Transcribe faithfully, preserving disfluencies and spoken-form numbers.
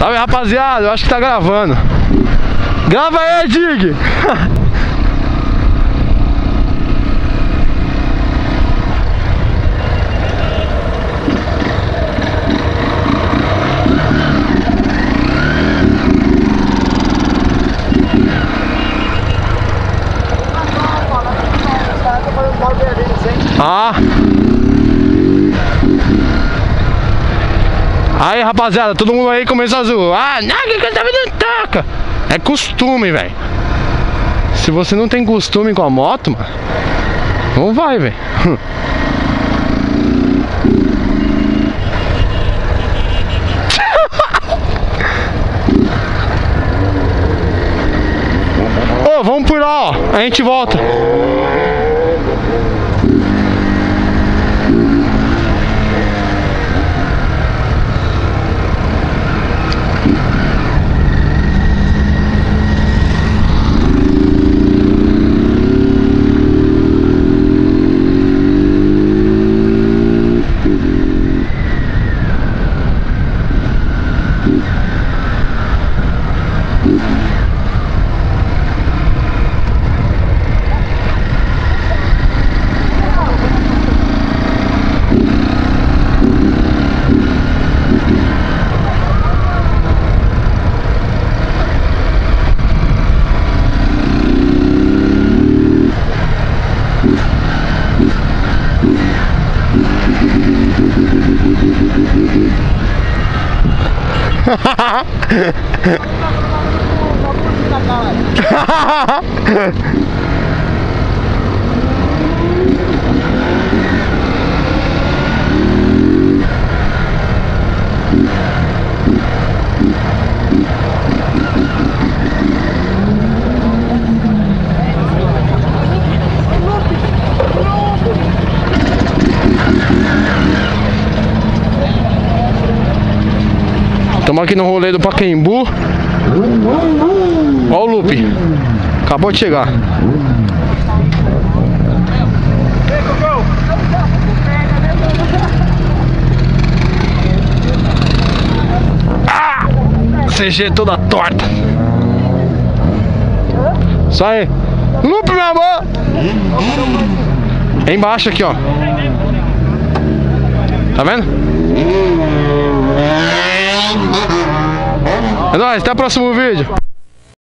Salve, rapaziada, eu acho que tá gravando. Grava aí, Dig! Ah! Aí, rapaziada, todo mundo aí começa a zoar. Ah, não, que que não toca. É costume, velho. Se você não tem costume com a moto, mano, não vai, velho. Ô, vamos por lá, ó. A gente volta. Estamos aqui no rolê do Pacaembu. Ó o Lupe, acabou de chegar. Ah! C G toda torta. Isso aí. Lupe, meu amor. É embaixo aqui, ó. Tá vendo? É nóis, até o próximo vídeo.